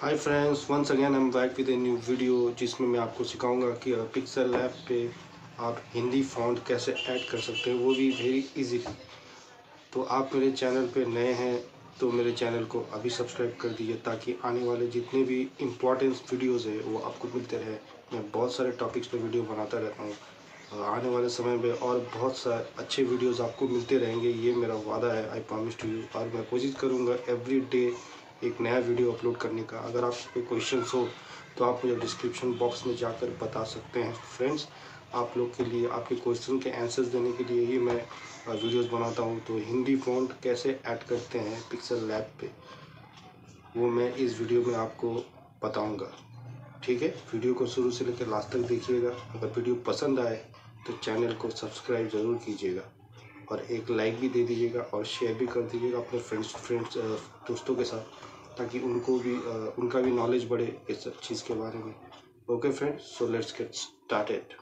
Hi friends, once again I am back with a new video जिसमें मैं आपको सिखाऊंगा कि पिक्सल लैब पे आप हिंदी फ़ॉन्ट कैसे ऐड कर सकते हैं, वो भी वेरी इजीली। तो आप मेरे चैनल पे नए हैं तो मेरे चैनल को अभी सब्सक्राइब कर दीजिए ताकि आने वाले जितने भी इम्पोर्टेंट वीडियोज़ है वो आपको मिलते रहे। मैं बहुत सारे टॉपिक्स पे वीडियो बनाता रहता हूँ। आने वाले समय में और बहुत सारे अच्छे वीडियोस आपको मिलते रहेंगे, ये मेरा वादा है, आई प्रॉमिस टू यू। और मैं कोशिश करूँगा एवरी डे एक नया वीडियो अपलोड करने का। अगर आपको कोई क्वेश्चंस हो तो आप मुझे डिस्क्रिप्शन बॉक्स में जाकर बता सकते हैं। फ्रेंड्स, आप लोग के लिए आपके क्वेश्चन के आंसर्स देने के लिए ही मैं वीडियोस बनाता हूँ। तो हिंदी फ़ॉन्ट कैसे ऐड करते हैं पिक्सल लैब पे, वो मैं इस वीडियो में आपको बताऊँगा। ठीक है, वीडियो को शुरू से लेकर लास्ट तक देखिएगा। अगर वीडियो पसंद आए तो चैनल को सब्सक्राइब ज़रूर कीजिएगा और एक लाइक भी दे दीजिएगा और शेयर भी कर दीजिएगा अपने फ्रेंड्स दोस्तों के साथ, ताकि उनको भी उनका भी नॉलेज बढ़े इस सब चीज़ के बारे में। Okay friends, so let's get started.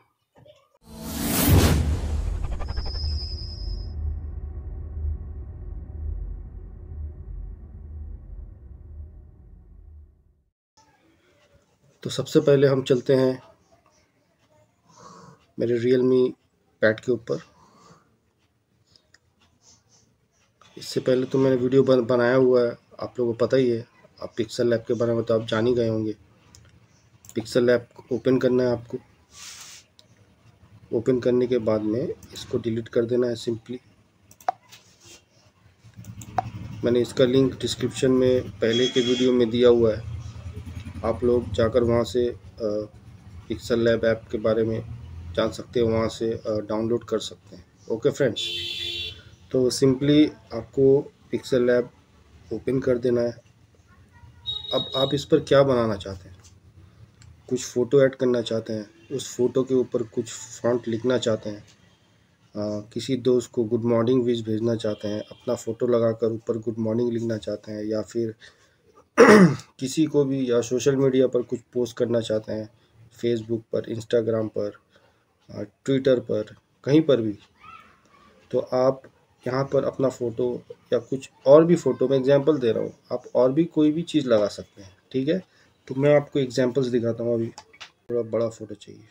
तो सबसे पहले हम चलते हैं मेरे रियलमी पैड के ऊपर। इससे पहले तो मैंने वीडियो बनाया हुआ है, आप लोगों को पता ही है। आप पिक्सल लैब के बारे में तो आप जान ही गए होंगे। पिक्सल लैब ओपन करना है आपको। ओपन करने के बाद में इसको डिलीट कर देना है सिंपली। मैंने इसका लिंक डिस्क्रिप्शन में पहले के वीडियो में दिया हुआ है, आप लोग जाकर वहाँ से पिक्सल लैब ऐप के बारे में जान सकते हैं, वहाँ से डाउनलोड कर सकते हैं। ओके फ्रेंड्स, तो सिंपली आपको पिक्सल लैब ओपन कर देना है। अब आप इस पर क्या बनाना चाहते हैं? कुछ फ़ोटो ऐड करना चाहते हैं, उस फ़ोटो के ऊपर कुछ फ़ॉन्ट लिखना चाहते हैं, किसी दोस्त को गुड मॉर्निंग विश भेजना चाहते हैं, अपना फ़ोटो लगाकर ऊपर गुड मॉर्निंग लिखना चाहते हैं, या फिर किसी को भी या सोशल मीडिया पर कुछ पोस्ट करना चाहते हैं, फेसबुक पर, इंस्टाग्राम पर, ट्विटर पर, कहीं पर भी, तो आप यहाँ पर अपना फ़ोटो या कुछ और भी फ़ोटो, मैं एग्जांपल दे रहा हूँ, आप और भी कोई भी चीज़ लगा सकते हैं। ठीक है, तो मैं आपको एग्जांपल्स दिखाता हूँ। अभी थोड़ा बड़ा फ़ोटो चाहिए,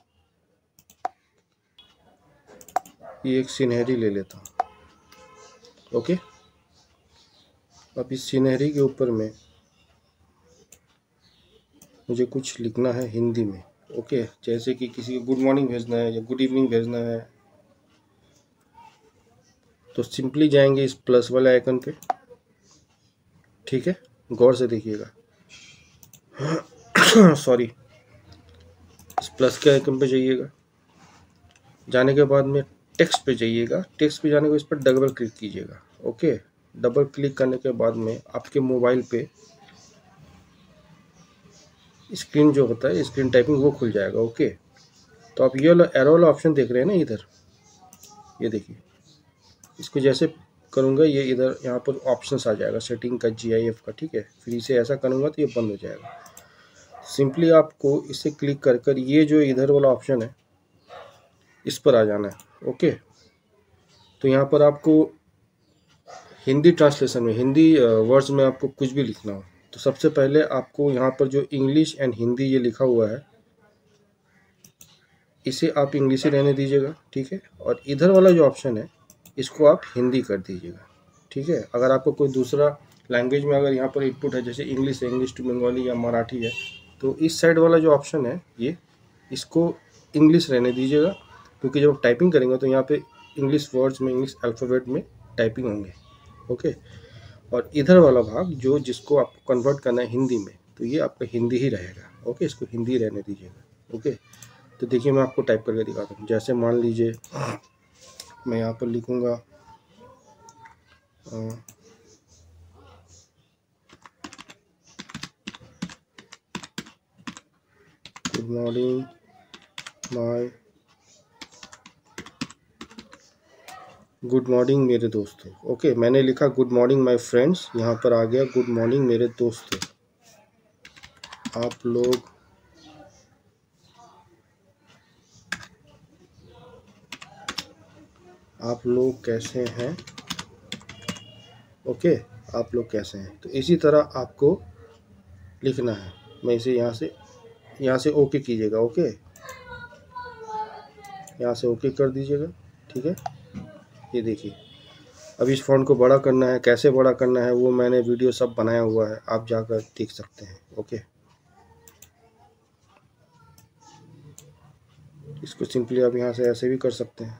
ये एक सिनहरी ले लेता हूँ। ओके, अब इस सिनहरी के ऊपर में मुझे कुछ लिखना है हिंदी में। ओके, जैसे कि किसी को गुड मॉर्निंग भेजना है या गुड इवनिंग भेजना है, तो सिंपली जाएंगे इस प्लस वाले आइकन पे। ठीक है, गौर से देखिएगा। सॉरी, इस प्लस के आइकन पे जाइएगा। जाने के बाद में टेक्स्ट पे जाइएगा। टेक्स्ट पे जाने को इस पर डबल क्लिक कीजिएगा। ओके, डबल क्लिक करने के बाद में आपके मोबाइल पे स्क्रीन जो होता है, स्क्रीन टाइपिंग, वो खुल जाएगा। ओके, तो आप ये वाला एरो वाला ऑप्शन देख रहे हैं ना इधर, ये देखिए, इसको जैसे करूँगा ये इधर यहाँ पर ऑप्शंस आ जाएगा सेटिंग का, GIF का। ठीक है, फिर इसे ऐसा करूँगा तो ये बंद हो जाएगा। सिंपली आपको इसे क्लिक कर कर ये जो इधर वाला ऑप्शन है इस पर आ जाना है। ओके, तो यहाँ पर आपको हिंदी ट्रांसलेशन में, हिंदी वर्ड्स में आपको कुछ भी लिखना हो, तो सबसे पहले आपको यहाँ पर जो इंग्लिश एंड हिंदी ये लिखा हुआ है, इसे आप इंग्लिश ही रहने दीजिएगा। ठीक है, और इधर वाला जो ऑप्शन है इसको आप हिंदी कर दीजिएगा। ठीक है, अगर आपको कोई दूसरा लैंग्वेज में अगर यहाँ पर इनपुट है, जैसे इंग्लिश है, इंग्लिश टू बंगाली या मराठी है, तो इस साइड वाला जो ऑप्शन है ये, इसको इंग्लिश रहने दीजिएगा, क्योंकि जब टाइपिंग करेंगे तो यहाँ पे इंग्लिश वर्ड्स में, इंग्लिश अल्फ़ाबेट में टाइपिंग होंगे। ओके, और इधर वाला भाग जो जिसको आपको कन्वर्ट करना है हिंदी में, तो ये आपका हिंदी ही रहेगा। ओके, इसको हिंदी रहने दीजिएगा। ओके, तो देखिए मैं आपको टाइप करके दिखाता हूँ। जैसे मान लीजिए मैं यहाँ पर लिखूँगा good morning my, good morning मेरे दोस्तों। ओके, मैंने लिखा गुड मॉर्निंग माय फ्रेंड्स, यहाँ पर आ गया गुड मॉर्निंग मेरे दोस्तों। आप लोग कैसे हैं? ओके, आप लोग कैसे हैं? तो इसी तरह आपको लिखना है। मैं इसे यहाँ से ओके कीजिएगा। ओके, यहाँ से ओके कर दीजिएगा। ठीक है, ये देखिए। अब इस फ़ॉन्ट को बड़ा करना है, कैसे बड़ा करना है वो मैंने वीडियो सब बनाया हुआ है, आप जाकर देख सकते हैं। ओके, इसको सिंपली आप यहाँ से ऐसे भी कर सकते हैं।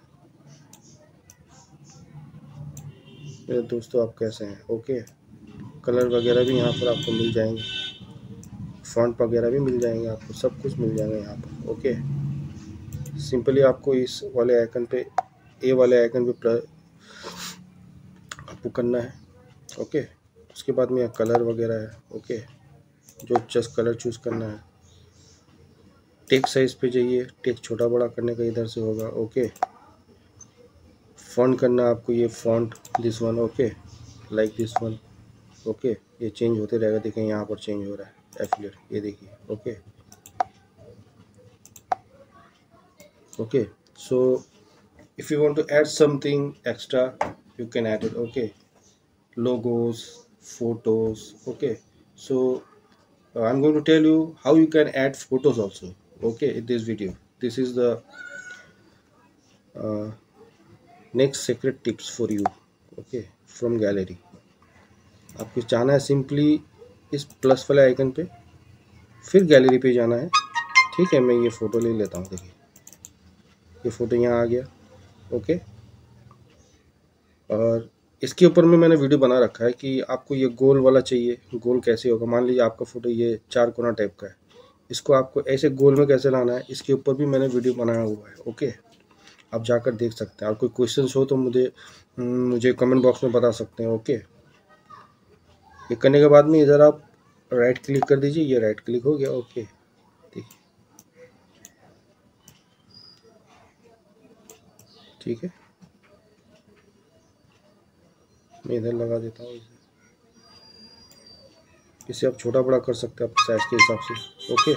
मेरे दोस्तों, आप कैसे हैं? ओके, कलर वगैरह भी यहाँ पर आपको मिल जाएंगे, फ़ॉन्ट वगैरह भी मिल जाएंगे, आपको सब कुछ मिल जाएगा यहाँ पर। ओके, सिंपली आपको इस वाले आइकन पे, ए वाले आइकन पे आपको करना है। ओके, उसके बाद में यहाँ कलर वगैरह है। ओके, जो जस्ट कलर चूज़ करना है। टेक्स्ट साइज पे जाइए, टेक्स्ट छोटा बड़ा करने का इधर से होगा। ओके, फ़ॉन्ट करना आपको, ये font this one. Okay, like this one. Okay, ये चेंज होते रहेगा। देखें यहाँ पर चेंज हो रहा है एफिलिएट, ये देखिए। Okay okay, so if you want to add something extra, you can add it. Okay, logos, photos. Okay, so I'm going to tell you how you can add photos also. Okay, in this video, this is the uh, next secret tips for you. Okay, from gallery, आपको जाना है simply इस plus वाले icon पे, फिर gallery पे जाना है। ठीक है, मैं ये फ़ोटो ले लेता हूँ। देखिए, ये फ़ोटो यहाँ आ गया। ओके, और इसके ऊपर में मैंने वीडियो बना रखा है कि आपको ये गोल वाला चाहिए। गोल कैसे होगा? मान लीजिए आपका फ़ोटो ये 4 कोना टाइप का है, इसको आपको ऐसे गोल में कैसे लाना है, इसके ऊपर भी मैंने वीडियो बनाया हुआ है। ओके, आप जाकर देख सकते हैं। और कोई क्वेश्चन हो तो मुझे कमेंट बॉक्स में बता सकते हैं। ओके, ये करने के बाद में इधर आप राइट क्लिक कर दीजिए, ये राइट क्लिक हो गया। ओके, देखिए, ठीक है, मैं इधर लगा देता हूँ। इसे आप छोटा बड़ा कर सकते हैं अपने साइज के हिसाब से। ओके,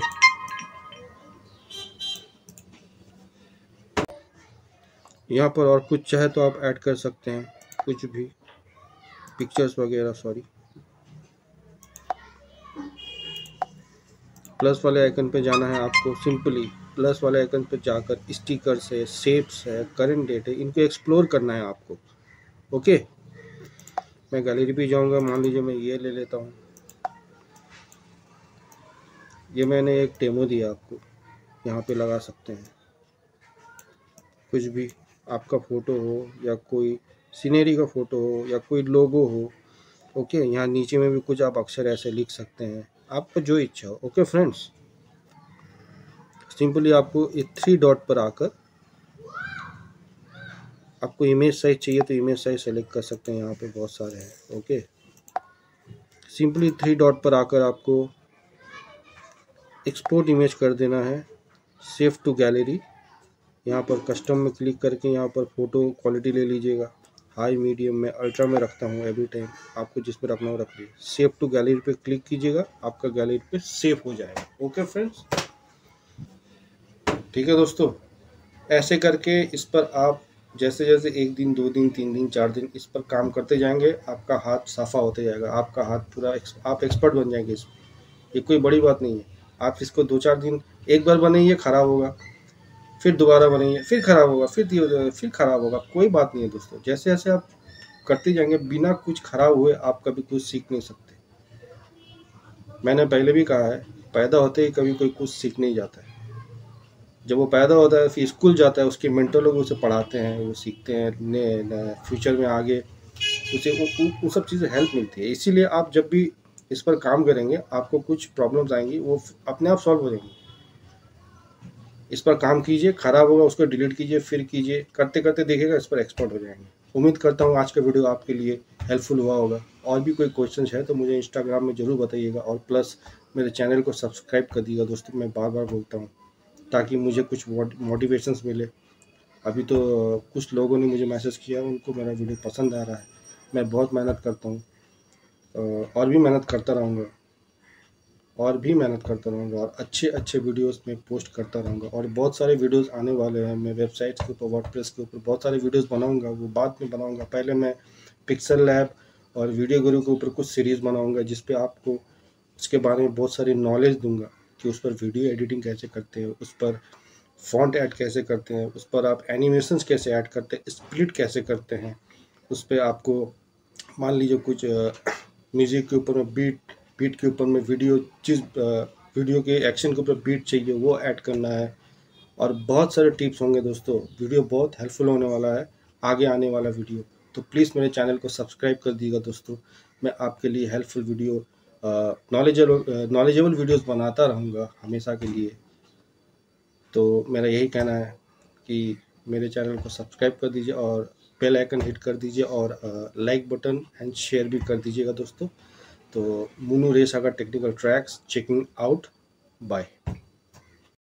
यहाँ पर और कुछ चाहे तो आप ऐड कर सकते हैं, कुछ भी पिक्चर्स वगैरह। सॉरी, प्लस वाले आइकन पे जाना है आपको। सिंपली प्लस वाले आइकन पे जाकर स्टिकर्स है, शेप्स है, करंट डेट है, इनको एक्सप्लोर करना है आपको। ओके, मैं गैलरी पे जाऊंगा। मान लीजिए मैं ये ले लेता हूँ। ये मैंने एक डेमो दिया आपको, यहाँ पे लगा सकते हैं। कुछ भी आपका फ़ोटो हो या कोई सीनरी का फ़ोटो हो या कोई लोगो हो। ओके, यहाँ नीचे में भी कुछ आप अक्षर ऐसे लिख सकते हैं, आपको जो इच्छा हो। ओके फ्रेंड्स, सिंपली आपको ये 3 डॉट पर आकर, आपको इमेज साइज चाहिए तो इमेज साइज सेलेक्ट कर सकते हैं। यहाँ पे बहुत सारे हैं। ओके, सिंपली 3 डॉट पर आकर आपको एक्सपोर्ट इमेज कर देना है, सेव टू गैलरी। यहाँ पर कस्टम में क्लिक करके यहाँ पर फ़ोटो क्वालिटी ले लीजिएगा। हाई, मीडियम में, अल्ट्रा में रखता हूँ एवरी टाइम। आपको जिस पर रखना हो रख लीजिए। सेव टू गैलरी पे क्लिक कीजिएगा, आपका गैलरी पे सेव हो जाएगा। ओके फ्रेंड्स, ठीक है दोस्तों, ऐसे करके इस पर आप जैसे जैसे 1 दिन, 2 दिन, 3 दिन, 4 दिन इस पर काम करते जाएंगे, आपका हाथ साफा होते जाएगा। आपका हाथ पूरा आप एक्सपर्ट बन जाएंगे इसमें। ये कोई बड़ी बात नहीं है। आप इसको 2-4 दिन, एक बार बनाइए, ख़राब होगा, फिर दोबारा बनाइए, फिर ख़राब होगा, फिर ख़राब होगा, कोई बात नहीं है दोस्तों। जैसे जैसे आप करते जाएंगे, बिना कुछ ख़राब हुए आप कभी कुछ सीख नहीं सकते। मैंने पहले भी कहा है, पैदा होते ही कभी कोई कुछ सीख नहीं जाता है। जब वो पैदा होता है, फिर स्कूल जाता है, उसके मेंटर लोग उसे पढ़ाते हैं, वो सीखते हैं, फ्यूचर में आगे उसे वो सब चीज़ें हेल्प मिलती है। इसीलिए आप जब भी इस पर काम करेंगे, आपको कुछ प्रॉब्लम्स आएंगी, वो अपने आप सॉल्व हो जाएंगी। इस पर काम कीजिए, ख़राब होगा उसको डिलीट कीजिए, फिर कीजिए, करते करते देखिएगा इस पर एक्सपर्ट हो जाएंगे। उम्मीद करता हूँ आज का वीडियो आपके लिए हेल्पफुल हुआ होगा। और भी कोई क्वेश्चन है तो मुझे इंस्टाग्राम में ज़रूर बताइएगा, और प्लस मेरे चैनल को सब्सक्राइब कर दीजिएगा दोस्तों। मैं बार बार बोलता हूँ, ताकि मुझे कुछ मोटिवेशंस मिले। अभी तो कुछ लोगों ने मुझे मैसेज किया, उनको मेरा वीडियो पसंद आ रहा है। मैं बहुत मेहनत करता हूँ, और भी मेहनत करता रहूँगा, और भी मेहनत करता रहूँगा, और अच्छे अच्छे वीडियोस में पोस्ट करता रहूँगा। और बहुत सारे वीडियोस आने वाले हैं। मैं वेबसाइट के ऊपर, वर्डप्रेस के ऊपर बहुत सारे वीडियोस बनाऊँगा, वो बाद में बनाऊँगा। पहले मैं पिक्सल लैब और वीडियो गुरु के ऊपर कुछ सीरीज़ बनाऊँगा, जिस पे आपको उसके बारे में बहुत सारी नॉलेज दूंगा कि उस पर वीडियो एडिटिंग कैसे करते हैं, उस पर फॉन्ट ऐड कैसे करते हैं, उस पर आप एनिमेशंस कैसे ऐड करते हैं, स्प्लिट कैसे करते हैं, उस पर आपको मान लीजिए कुछ म्यूज़िक के ऊपर में बीट के ऊपर में वीडियो के एक्शन के ऊपर बीट चाहिए वो ऐड करना है। और बहुत सारे टिप्स होंगे दोस्तों। वीडियो बहुत हेल्पफुल होने वाला है आगे आने वाला वीडियो। तो प्लीज़ मेरे चैनल को सब्सक्राइब कर दीजिएगा दोस्तों। मैं आपके लिए हेल्पफुल वीडियो, नॉलेजेबल वीडियोस बनाता रहूँगा हमेशा के लिए। तो मेरा यही कहना है कि मेरे चैनल को सब्सक्राइब कर दीजिए और बेल आइकन हिट कर दीजिए और लाइक बटन एंड शेयर भी कर दीजिएगा दोस्तों। तो मुनु रेसा का technical tracks checking out. Bye.